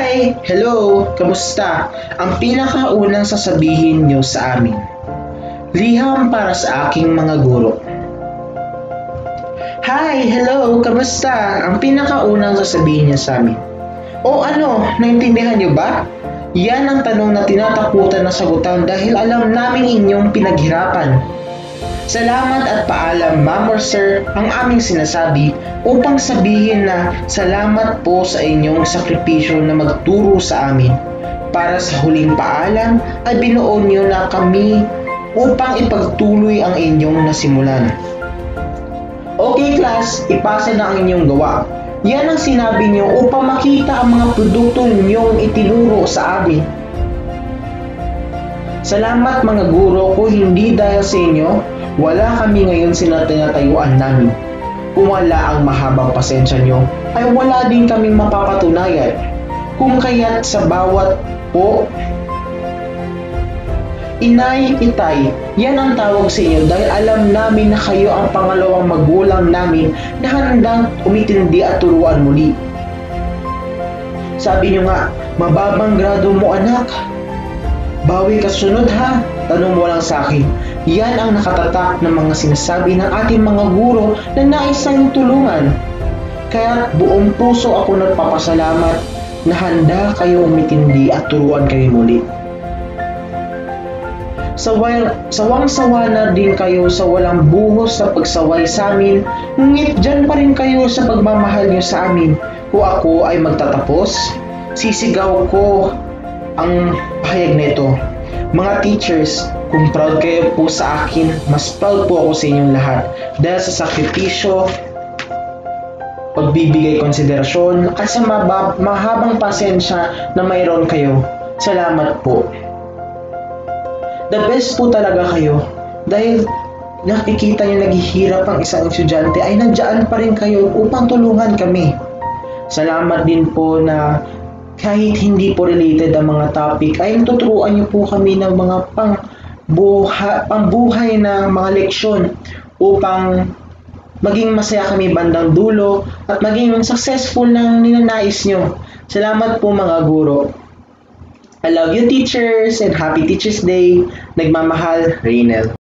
Hi! Hello! Kamusta? Ang pinakaunang sasabihin nyo sa amin. Liham para sa aking mga guro. Hi! Hello! Kamusta? Ang pinakaunang sasabihin niya sa amin. O ano, naintindihan niyo ba? Yan ang tanong na tinatakutan na sagutan dahil alam naming inyong pinaghirapan. Salamat at paalam, ma'am or sir, ang aming sinasabi upang sabihin na salamat po sa inyong sakripisyo na magturo sa amin. Para sa huling paalam ay binuo niyo na kami upang ipagtuloy ang inyong nasimulan. Okay class, ipasa na ang inyong gawa. Yan ang sinabi niyo upang makita ang mga produkto ninyong itinuro sa amin. Salamat mga guro, kung hindi dahil sa inyo, wala kami ngayon sa tinatayuan namin. Kung wala ang mahabang pasensya nyo, ay wala din kaming mapapatunayan. Kung kaya't sa bawat po, inay, itay, yan ang tawag sa inyo dahil alam namin na kayo ang pangalawang magulang namin na handang umitindi at turuan muli. Sabi nyo nga, mababang grado mo anak. Bawi ka sunod ha, tanong mo lang sa akin. Yan ang nakatatak ng mga sinasabi ng ating mga guro na nais tayong tulungan. Kaya buong puso ako nagpapasalamat na handa kayo umitindi at turuan kayo muli. Sawang-sawa na din kayo sa walang buhos na pagsaway sa amin, ngunit dyan pa rin kayo sa pagmamahal niyo sa amin. Kung ako ay magtatapos, sisigaw ko ang pahayag na ito. Mga teachers, kung proud kayo po sa akin, mas proud po ako sa inyong lahat dahil sa sakripisyo, pagbibigay konsiderasyon at sa mahabang pasensya na mayroon kayo. Salamat po. The best po talaga kayo dahil nakikita niyo naghihirap ang isang estudyante ay nandiyan pa rin kayo upang tulungan kami. Salamat din po na kahit hindi po related ang mga topic ay tuturuan niyo po kami ng mga pangbuhay na mga leksyon upang maging masaya kami bandang dulo at maging successful ng ninanais nyo. Salamat po mga guro. I love you teachers and happy Teachers Day. Nagmamahal, Raynel.